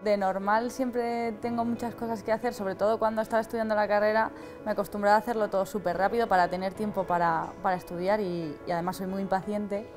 De normal siempre tengo muchas cosas que hacer, sobre todo cuando estaba estudiando la carrera me acostumbraba a hacerlo todo súper rápido para tener tiempo para estudiar y además soy muy impaciente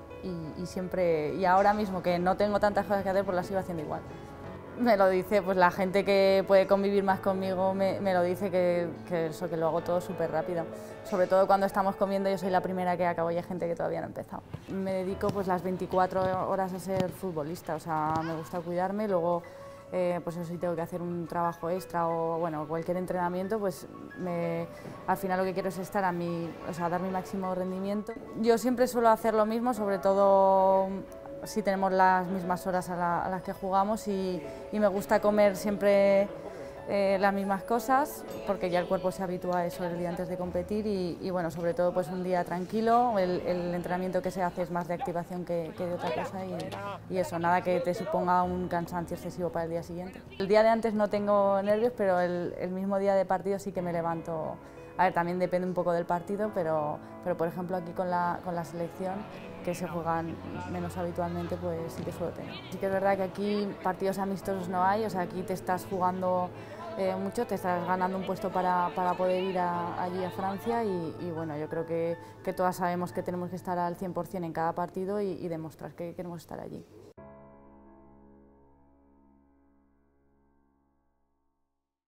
y ahora mismo que no tengo tantas cosas que hacer pues las sigo haciendo igual. Me lo dice pues la gente que puede convivir más conmigo, me lo dice que eso, que lo hago todo súper rápido. Sobre todo cuando estamos comiendo, yo soy la primera que acabo y hay gente que todavía no ha empezado. Me dedico pues las 24 horas a ser futbolista, o sea, me gusta cuidarme, luego pues eso, si tengo que hacer un trabajo extra o bueno, cualquier entrenamiento, pues al final lo que quiero es estar o sea, dar mi máximo rendimiento. Yo siempre suelo hacer lo mismo, sobre todo si tenemos las mismas horas a las que jugamos y me gusta comer siempre las mismas cosas porque ya el cuerpo se habitúa a eso el día antes de competir y bueno, sobre todo pues un día tranquilo, el entrenamiento que se hace es más de activación que de otra cosa y eso, nada que te suponga un cansancio excesivo para el día siguiente. El día de antes no tengo nervios, pero el mismo día de partido sí que me levanto. A ver, también depende un poco del partido, pero por ejemplo aquí con la selección, que se juegan menos habitualmente, pues sí que suelo tener. Sí que es verdad que aquí partidos amistosos no hay, o sea, aquí te estás jugando mucho, te estás ganando un puesto para poder ir allí a Francia y bueno, yo creo que todas sabemos que tenemos que estar al 100% en cada partido y demostrar que queremos estar allí.